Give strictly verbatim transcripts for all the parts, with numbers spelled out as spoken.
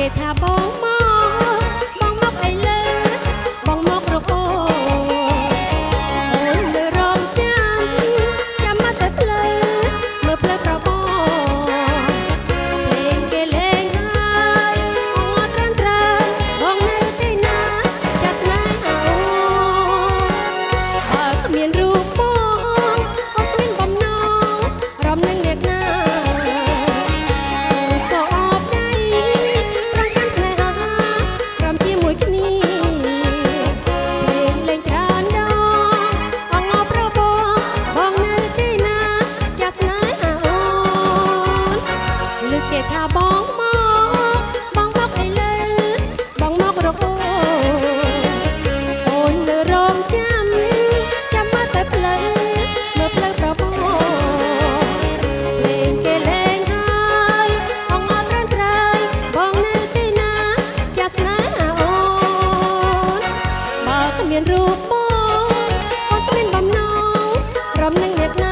គេថាបងមកបងមកអីលើបងមករកអូនលើរងចាំចាំមកទៅផ្លូវមើលផ្លូវប្របងលេងគេលេងហើយអត់ត្រឹមត្រូវបងនៅទីណាចាស់ស្នេហ៍អូបើគ្មានរូបបងអត់មានបំណងរំនឹងអ្នកណាគេថាបងមកបងមកអីលើបងមករកអូននៅរងចាំចាំមកទៅផ្លូវមើលផ្លូវប្របងលេងគេលេងហើយអងអត់ត្រឹមត្រូវបងនៅទីណាចាស់ស្នេហ៍អូនបើគ្មានរូបបងអត់មានបំណងរំនឹងអ្នកណា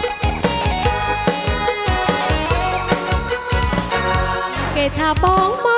គេថាបងមក